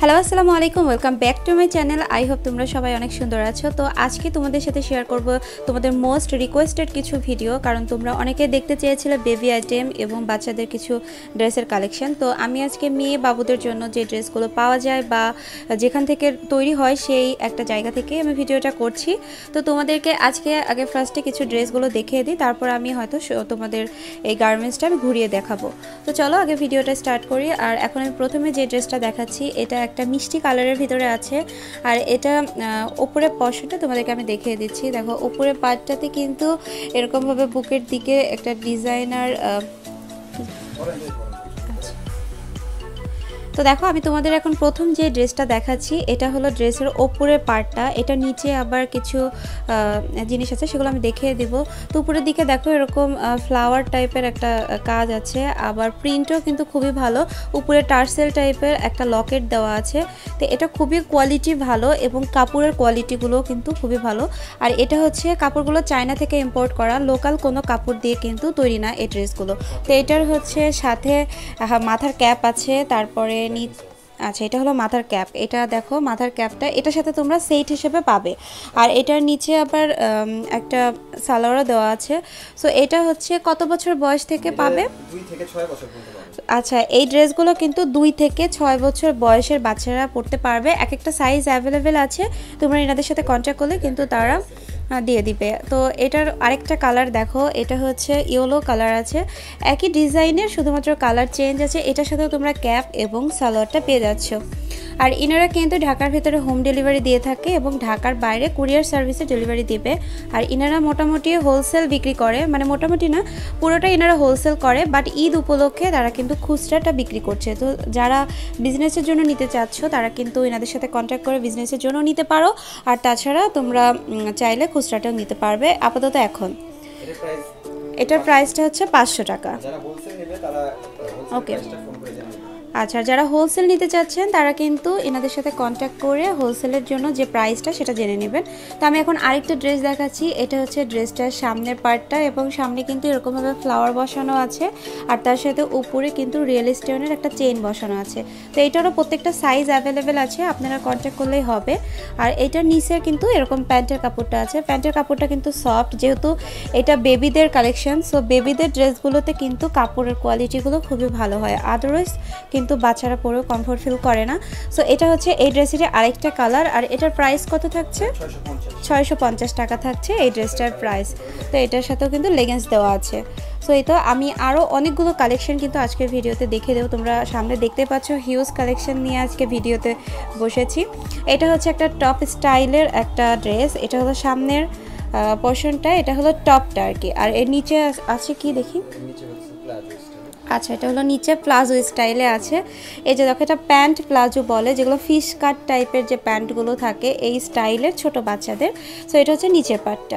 Hello আসসালামু আলাইকুম, welcome back to my channel. I hope তোমরা সবাই অনেক সুন্দর আছো। তো আজকে তোমাদের সাথে শেয়ার করব তোমাদের মোস্ট রিকোয়েস্টেড কিছু ভিডিও, কারণ তোমরা অনেকে দেখতে চেয়েছিলে বেবি আইটেম এবং বাচ্চাদের কিছু ড্রেসের কালেকশন। তো আমি আজকে মেয়ে বাবুদের জন্য যে ড্রেসগুলো পাওয়া যায় বা যেখান থেকে তৈরি হয় সেই একটা জায়গা থেকে আমি ভিডিওটা করছি। তো তোমাদেরকে আজকে আগে ফার্স্টে কিছু ড্রেসগুলো দেখিয়ে দিই, তারপর আমি হয়তো তোমাদের এই গার্মেন্টসটা আমি ঘুরিয়ে দেখাবো। তো চলো আগে ভিডিওটা স্টার্ট করি। আর এখন আমি প্রথমে যে ড্রেসটা দেখাচ্ছি এটা একটা মিষ্টি কালারের ভিতরে আছে, আর এটা উপরে পশনটা তোমাদেরকে আমি দেখিয়ে দিচ্ছি। দেখো উপরে পাটটাতে কিন্তু এরকমভাবে বুকের দিকে একটা ডিজাইনার। তো দেখো আমি তোমাদের এখন প্রথম যে ড্রেসটা দেখাচ্ছি এটা হলো ড্রেসের ওপরের পার্টটা, এটা নিচে আবার কিছু জিনিস আছে সেগুলো আমি দেখিয়ে দিব। তো উপরের দিকে দেখো এরকম ফ্লাওয়ার টাইপের একটা কাজ আছে, আবার প্রিন্টও কিন্তু খুবই ভালো। উপরে টার্সেল টাইপের একটা লকেট দেওয়া আছে। তো এটা খুবই কোয়ালিটি ভালো এবং কাপড়ের কোয়ালিটিগুলো কিন্তু খুবই ভালো। আর এটা হচ্ছে কাপড়গুলো চায়না থেকে ইম্পোর্ট করা, লোকাল কোনো কাপড় দিয়ে কিন্তু তৈরি না এই ড্রেসগুলো। তো এটার হচ্ছে সাথে মাথার ক্যাপ আছে, তারপরে আচ্ছা এটা হলো মাথার ক্যাপ। এটা দেখো মাথার ক্যাপটা এটার সাথে তোমরা সেট হিসেবে পাবে। আর এটার নিচে আবার একটা সালোয়ারও দেওয়া আছে। সো এটা হচ্ছে কত বছর বয়স থেকে পাবে? 2 থেকে 6 বছর পর্যন্ত পাবে। আচ্ছা এই ড্রেসগুলো কিন্তু 2 থেকে 6 বছর বয়সের বাচ্চারা পরতে পারবে। এক একটা সাইজ অ্যাভেলেবেল আছে, তোমরা এনাদের সাথে কন্ট্যাক্ট করলে কিন্তু তারা দিয়ে দিবে। তো এটার আরেকটা কালার দেখো, এটা হচ্ছে ইয়েলো কালার আছে, একই ডিজাইনের শুধুমাত্র কালার চেঞ্জ আছে। এটার সাথেও তোমরা ক্যাপ এবং সালোয়ারটা পেয়ে যাচ্ছ। আর ইনারা কিন্তু ঢাকার ভিতরে হোম ডেলিভারি দিয়ে থাকে এবং ঢাকার বাইরে কুরিয়ার সার্ভিসে ডেলিভারি দিবে। আর ইনারা মোটামুটি হোলসেল বিক্রি করে, মানে মোটামুটি না পুরোটা ইনারা হোলসেল করে, বাট ঈদ উপলক্ষে তারা কিন্তু খুচরাটা বিক্রি করছে। তো যারা বিজনেসের জন্য নিতে চাচ্ছ তারা কিন্তু এনাদের সাথে কন্ট্যাক্ট করে বিজনেসের জন্য নিতে পারো। আর তাছাড়া তোমরা চাইলে খুচরাটাও নিতে পারবে আপাতত এখন। এটার প্রাইসটা হচ্ছে 500 টাকা। ওকে আচ্ছা, যারা হোলসেল নিতে চাচ্ছেন তারা কিন্তু এনাদের সাথে কন্ট্যাক্ট করে হোলসেলের জন্য যে প্রাইসটা সেটা জেনে নেবেন। তো আমি এখন আরেকটা ড্রেস দেখাচ্ছি। এটা হচ্ছে ড্রেসটার সামনের পার্টটা, এবং সামনে কিন্তু এরকমভাবে ফ্লাওয়ার বসানো আছে, আর তার সাথে উপরে কিন্তু রিয়েল স্টোনের একটা চেইন বসানো আছে। তো এটারও প্রত্যেকটা সাইজ অ্যাভেলেবেল আছে, আপনারা কন্ট্যাক্ট করলেই হবে। আর এটার নিচে কিন্তু এরকম প্যান্টের কাপড়টা আছে, প্যান্টের কাপড়টা কিন্তু সফট, যেহেতু এটা বেবিদের কালেকশন। সো বেবিদের ড্রেসগুলোতে কিন্তু কাপড়ের কোয়ালিটিগুলো খুবই ভালো হয়, আদারওয়াইজ কিন্তু বাচ্চারা পরেও কমফোর্ট ফিল করে না। সো এটা হচ্ছে এই ড্রেসের আরেকটা কালার। আর এটার প্রাইস কত থাকছে? 650 টাকা থাকছে এই ড্রেসটার প্রাইস। তো এটার সাথেও কিন্তু লেগিংস দেওয়া আছে। সো এই তো আমি আরও অনেকগুলো কালেকশন কিন্তু আজকের ভিডিওতে দেখে দেবো। তোমরা সামনে দেখতে পাচ্ছ হিউজ কালেকশন নিয়ে আজকে ভিডিওতে বসেছি। এটা হচ্ছে একটা টপ স্টাইলের একটা ড্রেস। এটা হলো সামনের পোর্শনটা, এটা হলো টপটা আর কি। আর এর নিচে আছে কি দেখি, আচ্ছা এটা হলো নিচে প্লাজো স্টাইলে আছে। এই যে দেখো এটা প্যান্ট প্লাজো বলে, যেগুলো ফিশ কাট টাইপের যে প্যান্টগুলো থাকে এই স্টাইলের ছোট বাচ্চাদের। সো এটা হচ্ছে নিচের পার্টটা।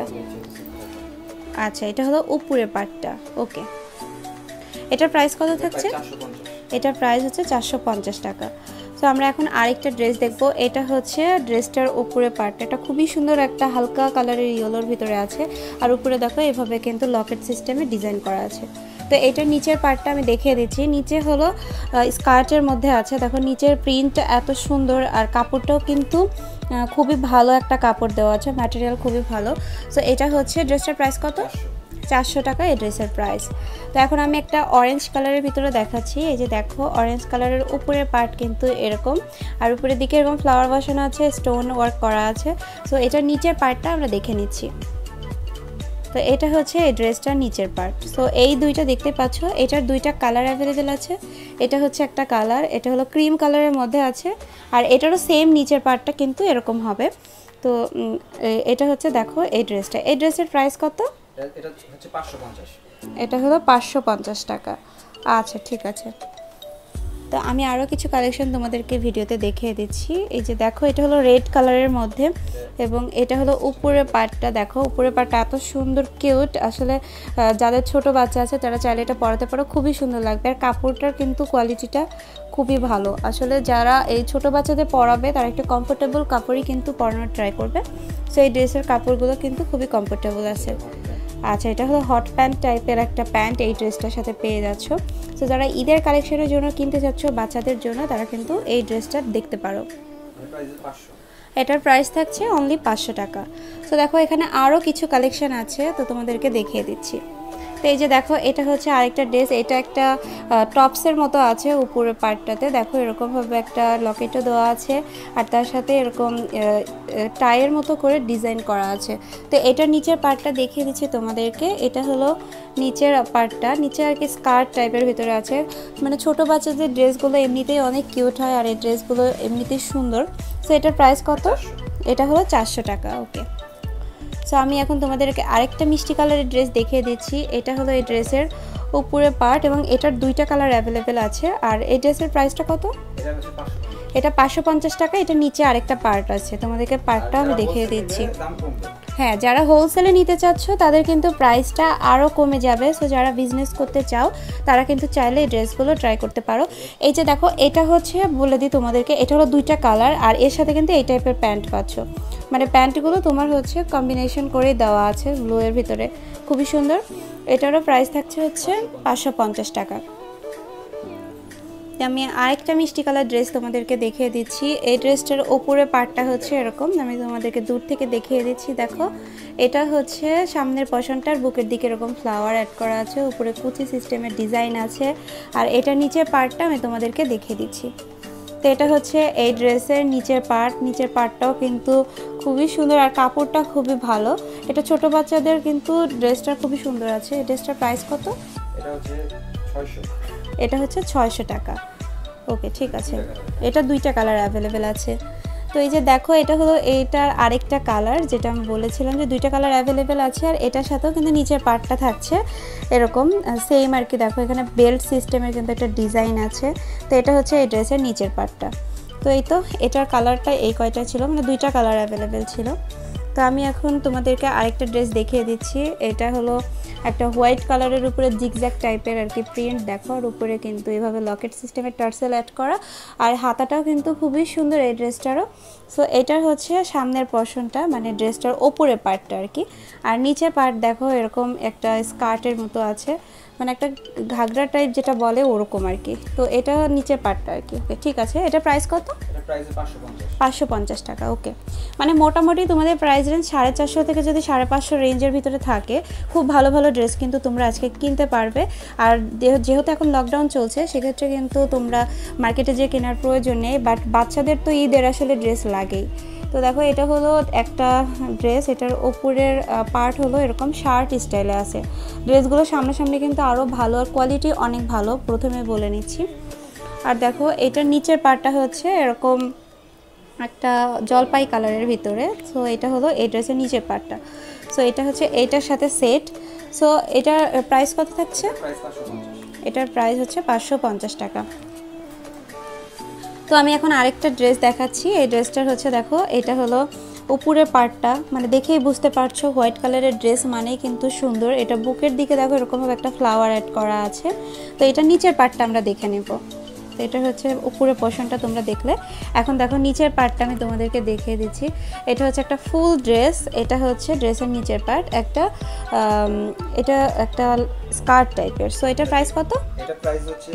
আচ্ছা এটা হলো উপরের পার্টটা। ওকে এটার প্রাইস কত থাকছে? এটার প্রাইস হচ্ছে 450 টাকা। সো আমরা এখন আরেকটা ড্রেস দেখবো। এটা হচ্ছে ড্রেসটার উপরে পার্ট, এটা খুবই সুন্দর একটা হালকা কালারের ইয়েলোর ভিতরে আছে। আর উপরে দেখো এভাবে কিন্তু লকেট সিস্টেমে ডিজাইন করা আছে। তো এটার নিচের পার্টটা আমি দেখিয়ে দিচ্ছি। নিচে হলো স্কার্টের মধ্যে আছে, দেখো নিচের প্রিন্ট এত সুন্দর, আর কাপড়টাও কিন্তু খুবই ভালো একটা কাপড় দেওয়া আছে, ম্যাটেরিয়াল খুবই ভালো। সো এটা হচ্ছে ড্রেসটার প্রাইস কত? 400 টাকা এই ড্রেসের প্রাইস। তো এখন আমি একটা অরেঞ্জ কালারের ভিতরে দেখাচ্ছি। এই যে দেখো অরেঞ্জ কালারের উপরের পার্ট কিন্তু এরকম, আর উপরের দিকে এরকম ফ্লাওয়ার বসানো আছে, স্টোন ওয়ার্ক করা আছে। সো এটার নিচের পার্টটা আমরা দেখে নিচ্ছি। তো এটা হচ্ছে এই ড্রেসটার নিচের পার্ট। সো এই দুইটা দেখতে পাচ্ছ, এটার দুইটা কালার অ্যাভেলেবেল আছে। এটা হচ্ছে একটা কালার, এটা হলো ক্রিম কালারের মধ্যে আছে, আর এটারও সেম নিচের পার্টটা কিন্তু এরকম হবে। তো এটা হচ্ছে দেখো এই ড্রেসটা, এই ড্রেসের প্রাইস কত? এটা হচ্ছে 550। এটা হলো 550 টাকা। আচ্ছা ঠিক আছে। তো আমি আরও কিছু কালেকশন তোমাদেরকে ভিডিওতে দেখিয়ে দিচ্ছি। এই যে দেখো এটা হলো রেড কালারের মধ্যে, এবং এটা হলো উপরের পার্টটা। দেখো উপরের পার্টটা এত সুন্দর কিউট, আসলে যাদের ছোট বাচ্চা আছে তারা চাইলে এটা পরাতে পারো, খুবই সুন্দর লাগবে। আর কাপড়টার কিন্তু কোয়ালিটিটা খুবই ভালো। আসলে যারা এই ছোট বাচ্চাদের পরাবে তারা একটু কমফোর্টেবল কাপড়ই কিন্তু পরানোর ট্রাই করবে। সো এই ড্রেসের কাপড়গুলো কিন্তু খুবই কমফোর্টেবল আছে। আচ্ছা, এটা হলো হট প্যান্ট টাইপের একটা প্যান্ট, এই ড্রেসটার সাথে পেয়ে যাচ্ছ। সো যারা ঈদের কালেকশনের জন্য কিনতে চাচ্ছ বাচ্চাদের জন্য, তারা কিন্তু এই ড্রেসটা দেখতে পারো। এটার প্রাইস থাকছে অনলি 500 টাকা। সো দেখো এখানে আরও কিছু কালেকশন আছে, তো তোমাদেরকে দেখিয়ে দিচ্ছি। তো এই যে দেখো, এটা হচ্ছে আরেকটা ড্রেস, এটা একটা টপসের মতো আছে উপরের পার্টটাতে। দেখো এরকমভাবে একটা লকেটও দেওয়া আছে, আর তার সাথে এরকম টাইয়ের মতো করে ডিজাইন করা আছে। তো এটা নিচের পার্টটা দেখিয়ে দিচ্ছি তোমাদেরকে। এটা হলো নিচের পার্টটা, নিচে আর কি স্কার্ট টাইপের ভিতরে আছে। মানে ছোট বাচ্চাদের ড্রেসগুলো এমনিতেই অনেক কিউট হয়, আর এই ড্রেসগুলো এমনিতেই সুন্দর। সো এটার প্রাইস কত? এটা হলো 400 টাকা। ওকে, সো আমি এখন তোমাদেরকে আরেকটা মিষ্টি কালারের ড্রেস দেখিয়ে দিচ্ছি। এটা হলো এই ড্রেসের উপরে পার্ট, এবং এটার দুইটা কালার অ্যাভেলেবেল আছে। আর এই ড্রেসের প্রাইসটা কত? এটা 550 টাকা। এটা নিচে আরেকটা পার্ট আছে, তোমাদেরকে পার্টটা আমি দেখিয়ে দিচ্ছি। হ্যাঁ, যারা হোলসেলে নিতে চাচ্ছ তাদের কিন্তু প্রাইসটা আরও কমে যাবে। সো যারা বিজনেস করতে চাও তারা কিন্তু চাইলে এই ড্রেসগুলো ট্রাই করতে পারো। এই যে দেখো, এটা হচ্ছে বলে দিই তোমাদেরকে, এটা হলো দুইটা কালার, আর এর সাথে কিন্তু এই টাইপের প্যান্ট পাচ্ছ। মানে প্যান্টগুলো তোমার হচ্ছে কম্বিনেশন করে দেওয়া আছে ব্লুয়ের ভিতরে, খুবই সুন্দর। এটারও প্রাইস থাকছে হচ্ছে 550 টাকা। আমি আরেকটা মিষ্টি কালার ড্রেস তোমাদেরকে দেখিয়ে দিচ্ছি। এই ড্রেসটার ওপরে পার্টটা হচ্ছে এরকম, আমি তোমাদেরকে দূর থেকে দেখিয়ে দিচ্ছি। দেখো, এটা হচ্ছে সামনের পশনটার বুকের দিকে এরকম ফ্লাওয়ার অ্যাড করা আছে, উপরে কুচি সিস্টেমের ডিজাইন আছে, আর এটা নিচের পার্টটা আমি তোমাদেরকে দেখিয়ে দিচ্ছি। তো এটা হচ্ছে এই ড্রেসের নিচের পার্ট। নিচের পার্টটাও কিন্তু খুবই সুন্দর, আর কাপড়টা খুবই ভালো। এটা ছোট বাচ্চাদের কিন্তু ড্রেসটা খুবই সুন্দর আছে। এই ড্রেসটার প্রাইস কত? এটা হচ্ছে 600 টাকা। ওকে, ঠিক আছে। এটা দুইটা কালার অ্যাভেলেবেল আছে। তো এই যে দেখো, এটা হলো এইটার আরেকটা কালার, যেটা আমি বলেছিলাম যে দুইটা কালার অ্যাভেলেবেল আছে, আর এটার সাথেও কিন্তু নিচের পার্টটা থাকছে এরকম সেম আর কি। দেখো এখানে বেল্ট সিস্টেমের কিন্তু একটা ডিজাইন আছে। তো এটা হচ্ছে এই ড্রেসের নিচের পার্টটা। তো এই তো এটার কালারটা এই কয়টা ছিল, মানে দুইটা কালার অ্যাভেলেবেল ছিল। তো আমি এখন তোমাদেরকে আরেকটা ড্রেস দেখিয়ে দিচ্ছি। এটা হলো একটা হোয়াইট কালারের উপরে জিগজ্যাগ টাইপের আর কি প্রিন্ট। দেখো, আর উপরে কিন্তু এইভাবে লকেট সিস্টেমের টার্সেল অ্যাড করা, আর হাতাটাও কিন্তু খুবই সুন্দর এই ড্রেসটারও। সো এটার হচ্ছে সামনের পশনটা, মানে ড্রেসটার ওপরে পার্টটা আর কি। আর নিচের পার্ট দেখো এরকম একটা স্কার্টের মতো আছে, মানে একটা ঘাগরা টাইপ যেটা বলে ওরকম আর কি। তো এটা নিচের পার্টটা আর কি। ওকে, ঠিক আছে। এটা প্রাইস কত? 550 টাকা। ওকে, মানে মোটামুটি তোমাদের প্রাইস রেঞ্জ 450 থেকে যদি 550 রেঞ্জের ভিতরে থাকে, খুব ভালো ভালো ড্রেস কিন্তু তোমরা আজকে কিনতে পারবে। আর যেহেতু এখন লকডাউন চলছে, সেক্ষেত্রে কিন্তু তোমরা মার্কেটে যে কেনার প্রয়োজন নেই, বাট বাচ্চাদের তো ঈদের আসলে ড্রেস লাগেই। তো দেখো, এটা হলো একটা ড্রেস, এটার ওপরের পার্ট হলো এরকম শার্ট স্টাইলে আছে। ড্রেসগুলো সামনাসামনি কিন্তু আরও ভালো, আর কোয়ালিটি অনেক ভালো, প্রথমে বলে নিচ্ছি। আর দেখো, এটার নিচের পার্টটা হচ্ছে এরকম একটা জলপাই কালারের ভিতরে। সো এটা হলো এই ড্রেসের নিচের পার্টটা। সো এটা হচ্ছে এইটার সাথে সেট। সো এটার প্রাইস কত থাকছে? এটার প্রাইস হচ্ছে 550 টাকা। তো আমি এখন আরেকটা ড্রেস দেখাচ্ছি। এই ড্রেসটার হচ্ছে দেখো, এটা হলো উপরের পার্টটা, মানে দেখেই বুঝতে পারছো হোয়াইট কালারের ড্রেস মানেই কিন্তু সুন্দর। এটা বুকের দিকে দেখো এরকমভাবে একটা ফ্লাওয়ার অ্যাড করা আছে। তো এটা নিচের পার্টটা আমরা দেখে নেব। তো এটা হচ্ছে উপরের পোর্শনটা তোমরা দেখলে। এখন দেখো নিচের পার্টটা আমি তোমাদেরকে দেখিয়ে দিচ্ছি। এটা হচ্ছে একটা ফুল ড্রেস, এটা হচ্ছে ড্রেসের নিচের পার্ট, এটা একটা স্কার্ট টাইপের। সো এটার প্রাইস কত? এটা প্রাইস হচ্ছে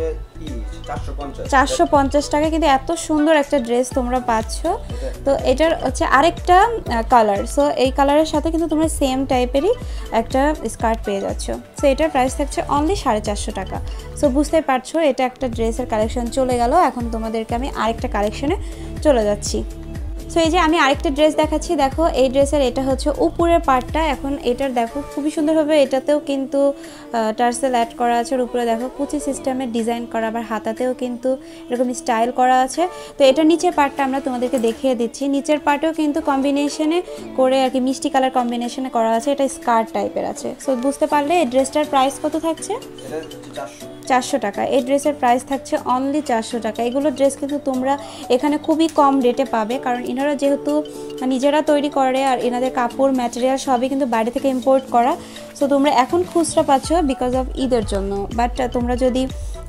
450 টাকা। কিন্তু এত সুন্দর একটা ড্রেস তোমরা পাচ্ছ। তো এটার হচ্ছে আরেকটা কালার। সো এই কালারের সাথে কিন্তু তোমরা সেম টাইপেরই একটা স্কার্ট পেয়ে যাচ্ছ। সো এটার প্রাইস থাকছে অনলি 450 টাকা। সো বুঝতে পারছো, এটা একটা ড্রেসের কালেকশন চলে গেল। এখন তোমাদেরকে আমি আরেকটা কালেকশনে চলে যাচ্ছি। সো এই যে আমি আরেকটা ড্রেস দেখাচ্ছি। দেখো, এই ড্রেসের এটা হচ্ছে উপরের পার্টটা। এখন এটার দেখো খুবই সুন্দরভাবে এটাতেও কিন্তু টার্সেল অ্যাড করা আছে। আর উপরে দেখো কুচি সিস্টেমের ডিজাইন করা, আবার হাতাতেও কিন্তু এরকম স্টাইল করা আছে। তো এটা নিচের পার্টটা আমরা তোমাদেরকে দেখিয়ে দিচ্ছি। নিচের পার্টেও কিন্তু কম্বিনেশনে করে আর কি মিষ্টি কালার কম্বিনেশনে করা আছে। এটা স্কার্ট টাইপের আছে। সো বুঝতে পারলে এই ড্রেসটার প্রাইস কত থাকছে? 400 টাকা। এই ড্রেসের প্রাইস থাকছে অনলি 400 টাকা। এগুলো ড্রেস কিন্তু তোমরা এখানে খুবই কম রেটে পাবে, কারণ এনারা যেহেতু নিজেরা তৈরি করে, আর এনাদের কাপড় ম্যাটেরিয়াল সবই কিন্তু বাইরে থেকে ইম্পোর্ট করা। সো তোমরা এখন খুচরা পাচ্ছ বিকজ অফ ঈদের জন্য, বাট তোমরা যদি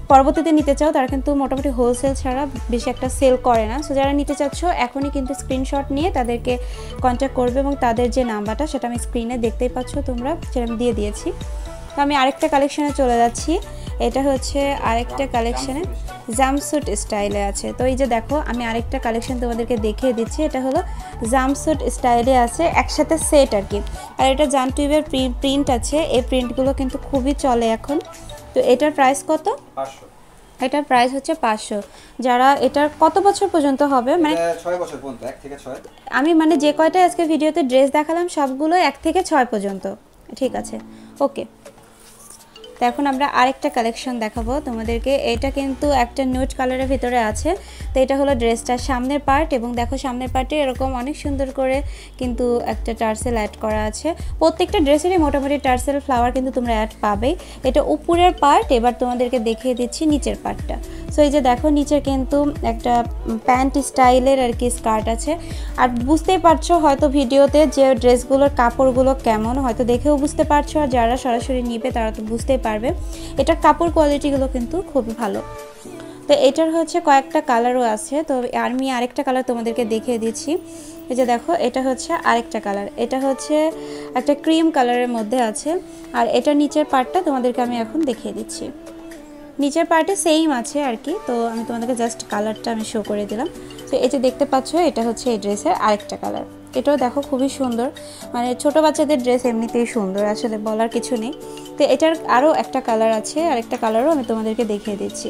পরবর্তীতে নিতে চাও তারা কিন্তু মোটামুটি হোলসেল ছাড়া বেশি একটা সেল করে না। সো যারা নিতে চাচ্ছ এখনই কিন্তু স্ক্রিনশট নিয়ে তাদেরকে কন্ট্যাক্ট করবে এবং তাদের যে নাম্বারটা সেটা আমি স্ক্রিনে দেখতেই পাচ্ছ তোমরা, সেটা আমি দিয়ে দিয়েছি। তো আমি আরেকটা কালেকশনে চলে যাচ্ছি। এটা হচ্ছে আরেকটা কালেকশনে জাম্পস্যুট স্টাইলে আছে। তো এই যে দেখো আমি আরেকটা কালেকশন তোমাদেরকে দেখিয়ে দিচ্ছি। এটা হলো জাম্পস্যুট স্টাইলে আছে, একসাথে সেট আর কি। আর এটা জাম টিউবের প্রিন্ট আছে, এই প্রিন্টগুলো কিন্তু খুবই চলে এখন। তো এটার প্রাইস কত? 500। এটার প্রাইস হচ্ছে 500। যারা এটার কত বছর পর্যন্ত হবে মানে? এটা 6 বছর পর্যন্ত, 1 থেকে 6। আমি মানে যে কয়টা আজকে ভিডিওতে ড্রেস দেখালাম সবগুলো 1 থেকে 6 পর্যন্ত, ঠিক আছে, ওকে। তো এখন আমরা আরেকটা কালেকশন দেখাবো তোমাদেরকে। এটা কিন্তু একটা নিউড কালারের ভিতরে আছে। তো এটা হলো ড্রেসটার সামনের পার্ট, এবং দেখো সামনের পার্টে এরকম অনেক সুন্দর করে কিন্তু একটা টার্সেল অ্যাড করা আছে। প্রত্যেকটা ড্রেসেরই মোটামুটি টার্সেল ফ্লাওয়ার কিন্তু তোমরা অ্যাড পাবেই। এটা উপরের পার্ট, এবার তোমাদেরকে দেখিয়ে দিচ্ছি নিচের পার্টটা। সো এই যে দেখো নিচের কিন্তু একটা প্যান্ট স্টাইলের আর কি স্কার্ট আছে। আর বুঝতেই পারছো হয়তো ভিডিওতে যে ড্রেসগুলোর কাপড়গুলো কেমন, হয়তো দেখেও বুঝতে পারছো, আর যারা সরাসরি নিবে তারা তো বুঝতেই পারবে। এটার কাপড় কোয়ালিটিগুলো কিন্তু খুবই ভালো। তো এটার হচ্ছে কয়েকটা কালারও আছে। তো আমি আরেকটা কালার তোমাদেরকে দেখিয়ে দিচ্ছি। এই যে দেখো এটা হচ্ছে আরেকটা কালার, এটা হচ্ছে একটা ক্রিম কালারের মধ্যে আছে। আর এটা নিচের পার্টটা তোমাদেরকে আমি এখন দেখিয়ে দিচ্ছি। নিচের পার্টে সেম আছে আর কি। তো আমি তোমাদেরকে জাস্ট কালারটা আমি শো করে দিলাম। তো এই যে দেখতে পাচ্ছ এটা হচ্ছে এই ড্রেসের আরেকটা কালার। এটাও দেখো খুবই সুন্দর, মানে ছোট বাচ্চাদের ড্রেস এমনিতেই সুন্দর, আসলে বলার কিছু নেই। তো এটার আরও একটা কালার আছে, আরেকটা কালারও আমি তোমাদেরকে দেখিয়ে দিচ্ছি।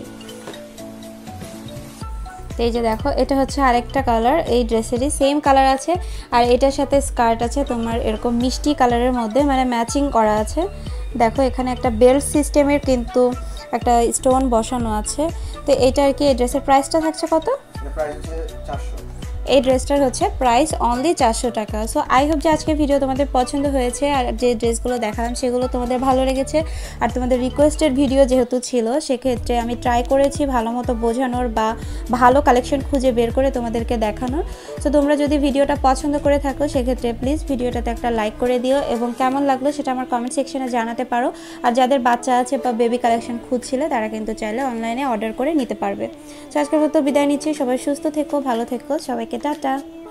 তো এই যে দেখো এটা হচ্ছে আরেকটা কালার, এই ড্রেসেরই সেম কালার আছে। আর এটার সাথে স্কার্ট আছে তোমার এরকম মিষ্টি কালারের মধ্যে, মানে ম্যাচিং করা আছে। দেখো এখানে একটা বেল্ট সিস্টেমের কিন্তু একটা স্টোন বসানো আছে। তো এটা আর কি এই ড্রেসের প্রাইসটা থাকছে কত? এটা প্রাইস হচ্ছে 400। এই ড্রেসটার হচ্ছে প্রাইস অনলি 400 টাকা। সো আই হোপ যে আজকের ভিডিও তোমাদের পছন্দ হয়েছে, আর যে ড্রেসগুলো দেখালাম সেগুলো তোমাদের ভালো লেগেছে। আর তোমাদের রিকোয়েস্টেড ভিডিও যেহেতু ছিল, সেক্ষেত্রে আমি ট্রাই করেছি ভালো মতো বোঝানোর বা ভালো কালেকশন খুঁজে বের করে তোমাদেরকে দেখানোর। সো তোমরা যদি ভিডিওটা পছন্দ করে থাকো সেক্ষেত্রে প্লিজ ভিডিওটাতে একটা লাইক করে দিও, এবং কেমন লাগলো সেটা আমার কমেন্ট সেকশনে জানাতে পারো। আর যাদের বাচ্চা আছে বা বেবি কালেকশন খুঁজছিলে তারা কিন্তু চাইলে অনলাইনে অর্ডার করে নিতে পারবে। সো আজকের মতো বিদায় নিচ্ছি, সবাই সুস্থ থেকো, ভালো থেকো, সবাইকে টাটা।